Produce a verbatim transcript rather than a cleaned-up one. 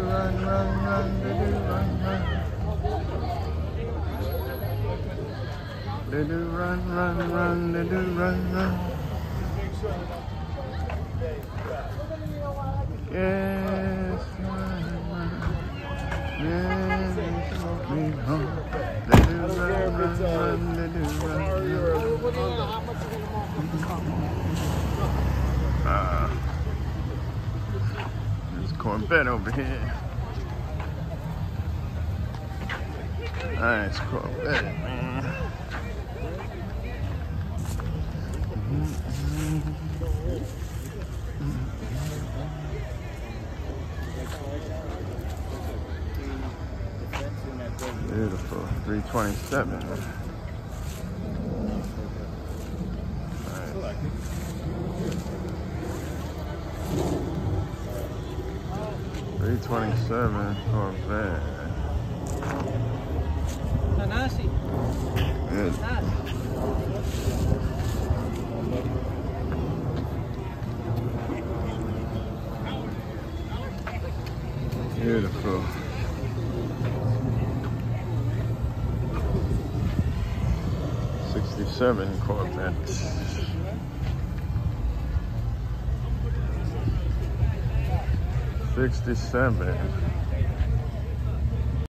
run, run, run, let it run, run. Let it run, run, run, let it run, run. Yes, run, run. Yes, smoke me home. Let it run, run, run, let it run, run. Uh, there's Corvette over here. Nice Corvette, man. Beautiful, three twenty-seven. Nice. three twenty-seven Corvette. Nanasi. Good. Beautiful. sixty-seven Corvette. sixty-seven.